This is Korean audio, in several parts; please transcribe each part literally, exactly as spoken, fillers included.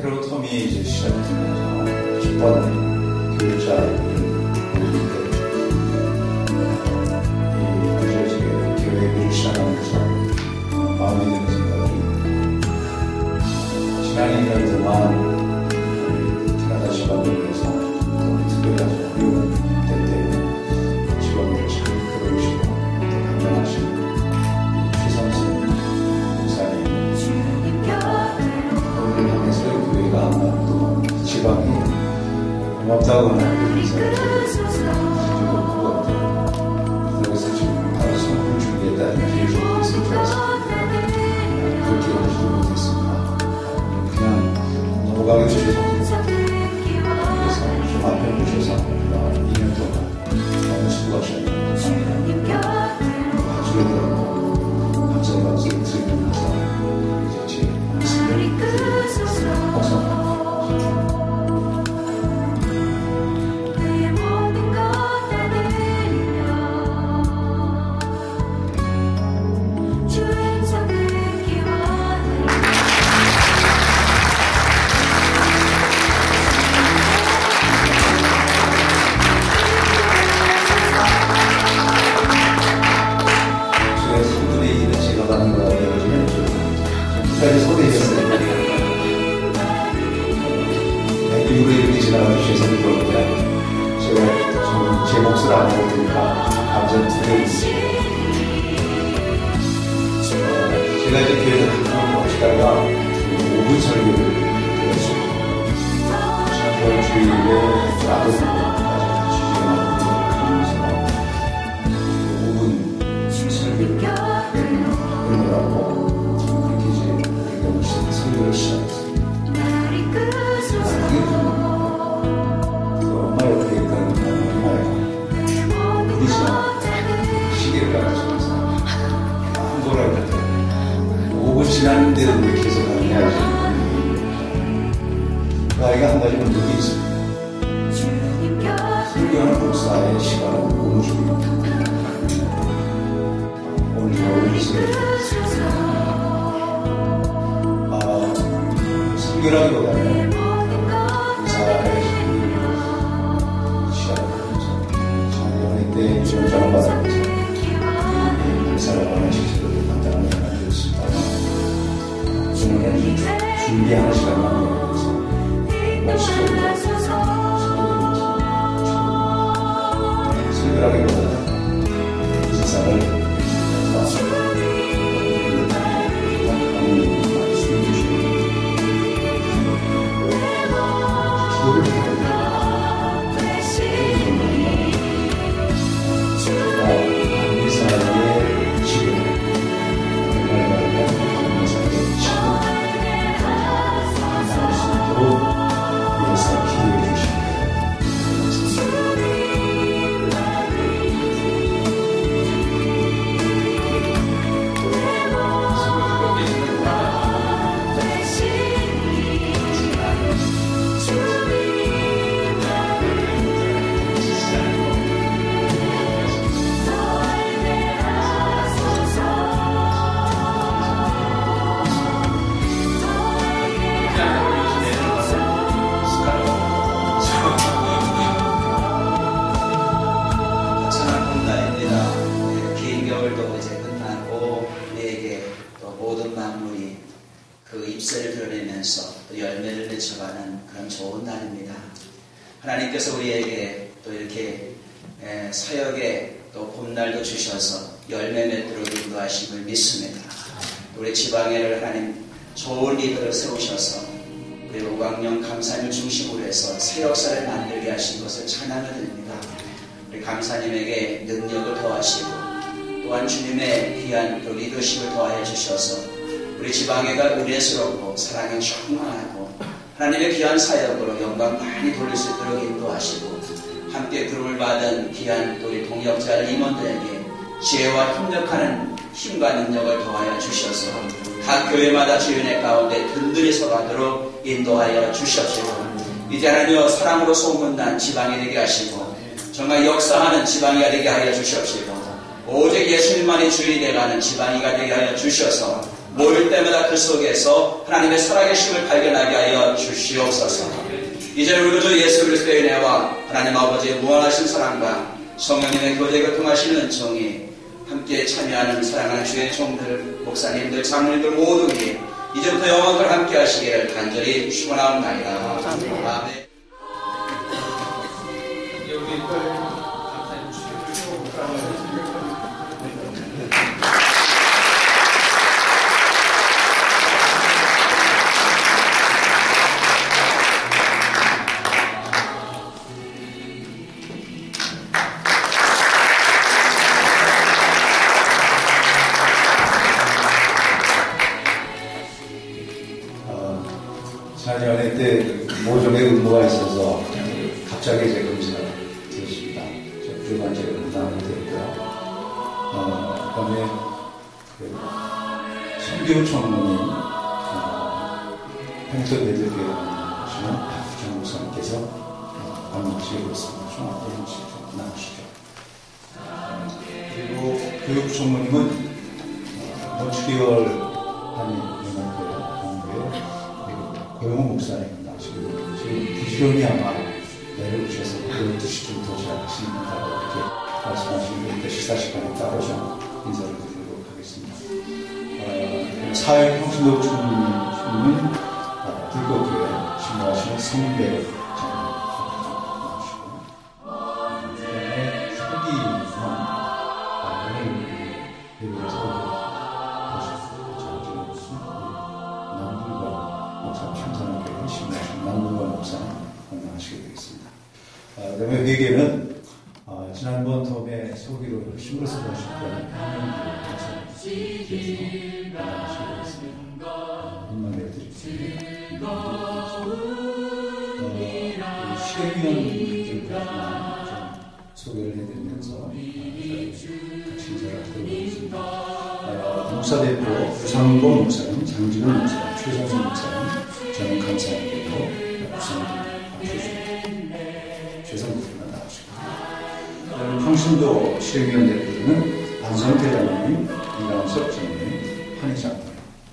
새로운 텀이 이제 시작되면서 첫 번 교육자 마음에 드는 생각이 지난 일 년 동안 캐나다 지방을 위해서 특별히 아주 어려운 때때 지방을 잘 끌어오시고 감당하신 최삼순 목사님 오늘 향해서 교회가 아마 또 지방이 고맙다고 하는 인사를 드리고 있고 그래서 지금 바로 성품 준비했다는 기회를 있을 줄 알았습니다. 그렇게 하시지 못했습니다. 그냥 넘어가게 주셔서 그래서 좀 앞에 모셔서 이 년 동안 너무 수고하셨습니다. 가족에 들어가고 감사의 박수를 드리면서 이제 제 말씀을 드리겠습니다. 감사합니다. 미국에 이렇게 지나가는 주셔서 그런데 제가 제 몫을 안 하고 보니까 감사를 드려있습니다. 제가 이제 교회에서 가끔 오시다가 오 분 설교를 드렸습니다. 지난번 주일에 나도 주제가 나오면서 오 분 설교를 드리느라고 그렇게 이제 우리가 무슨 설교를 시작했습니다. 엄마 옆에 있던 엄마가 부딪히나 시계를 가지고서 한 거라고 했더니 오 분 지났는데도 왜 계속 하느냐 그 아이가 한 가지 문제가 있습니다. 설교하는 목사의 시간은 오무 중입니다. 오늘 오후 아, 설교라기보다는 의사의 시간을 보면서 작년에 때 지원장을 받으면서 의사를 원하시기도 간단한 시간이 되었습니다. 오늘은 준비하는 시간만 내면서 말씀을 설교라기보다는 이 세상을 하나님께서 우리에게 또 이렇게 사역에 또 봄날도 주셔서 열매 맺도록 인도하심을 믿습니다. 우리 지방에를 하나님 좋은 리더를 세우셔서 우리 오광영 감사님을 중심으로 해서 새 역사를 만들게 하신 것을 찬양을 드립니다. 우리 감사님에게 능력을 더하시고 또한 주님의 귀한 또 리더십을 더하여 주셔서 우리 지방에가 의례스럽고 사랑에 충만하고 하나님의 귀한 사역으로 영광 많이 돌릴 수 있도록 인도하시고 함께 부름을 받은 귀한 우리 동역자들 임원들에게 지혜와 협력하는 힘과 능력을 더하여 주셔서 각 교회마다 주연의 가운데 든든히 서가도록 인도하여 주시옵시고 이제 하나님의 사랑으로 소문난 지방이 되게 하시고 정말 역사하는 지방이가 되게 하여 주시옵시고 오직 예수님만이 주인이 되가는 지방이가 되게 하여 주셔서 모일 때마다 그 속에서 하나님의 살아계심을 발견하게 하여 주시옵소서. 이제 우리 주 예수 그리스도의 은혜와 하나님 아버지의 무한하신 사랑과 성령님의 교제 교통하시는 은총이 함께 참여하는 사랑하는 주의 종들, 목사님들, 장로님들 모두에게 이제부터 영원토록 함께 하시기를 간절히 축원하옵나이다. 아멘. 아멘. 자녀회 때 모종의 의무가 있어서 갑자기 제 검사가 되었습니다. 그동안 제가 감당하게 되었고요. 어, 그 다음에 그 선교 총무님 어, 평소 대들교회 하시는 박주정 목사님께서 어, 방문하시고 있습니다. 종합 예언식 좀 나누시죠. 어, 그리고 교육 총무님은 어, 칠 개월 한이 연합교회 고영호 목사님 나시고 지금 부지런히 아마 내려오셔서 열두 시쯤 도착하십니다. 이렇게 말씀하시는 식사 시간에 따로 좀 인사를 드리도록 하겠습니다. 어, 사회 평신도 총무는 어, 불꽃교회 신고하시는 성배 장로님 나오시고 그 다음에 서기선 오늘 예배에서 청산교회 신고하신 남궁관 목사님 건강하시게 되겠습니다. 아, 그 다음에 회계는 아, 지난번 텀에 소기로 신고서 하실 거는 하나님께서 건강하시게 되겠습니다. 힘만 내드리겠습니다. 어, 실행위원들까지만 좀 소개를 해드리면서 같이 인사를 하도록 하겠습니다. 아, 목사대표 유상범 목사님, 장진훈 목사님, 최성순 목사님, 저는 감사하게도 목사님 최성순만 나오시고, 평신도 실행위원 대표는 안성태 장로님, 이강섭 장로님, 한희 장로님.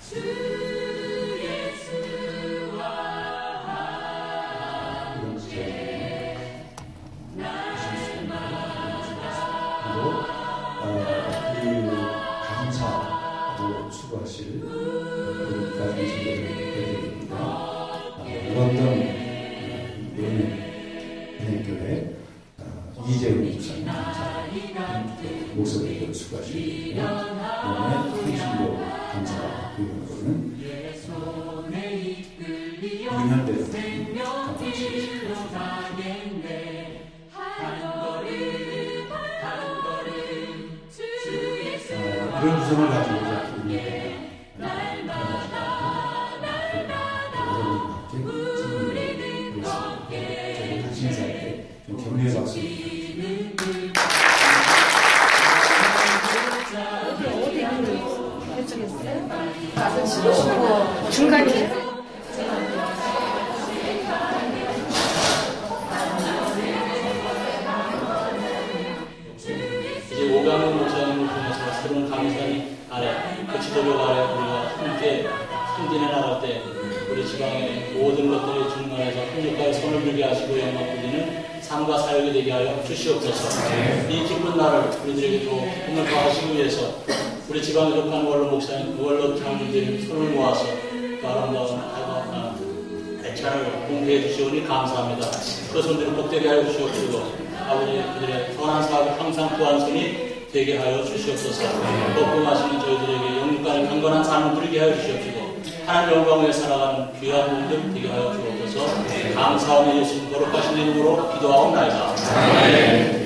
수고하실 우리가 인식을 해드립니다. 런던 은행교회 이재훈 목사님 감사 목사님들 수고하시고요. 오늘 평신도 감사 위원으로는 윤현배 감사하시겠습니다. 그런 구성을 가지고 격려의 박수. 어디 하기로 결정했어요? 가서 쉬고 중간에 이제 오강훈 목사님을 통해서 새로운 강의사님 아래 그 지도력 아래 우리가 함께 승진해 나갈 때 우리 지방의 모든 것들의 중간에서 한국과의 손을 들게 하시고 영광 드리는 삶과 사역이 되게 하여 주시옵소서. 이 기쁜 날을 우리들에게 또 기쁨을 더하시기 위해서 우리 지방에 속한 원로 목사님, 원로 장로들이 손을 모아서 그 아름다운 애찬을 공개해 주시오니 감사합니다. 그 손들을 복되게 하여 주시옵시고 아버지 그들의 선한 사업을 항상 구한 손이 되게 하여 주시옵소서. 복음하시는 저희들에게 영육간의 강건한 삶을 누리게 하여 주시옵시고 하나님 영광 위에 살아가는 귀한 분들 되게 하여 주옵소서. 감사하며 예수님 거룩하신 이름으로 기도하옵나이다. 아멘.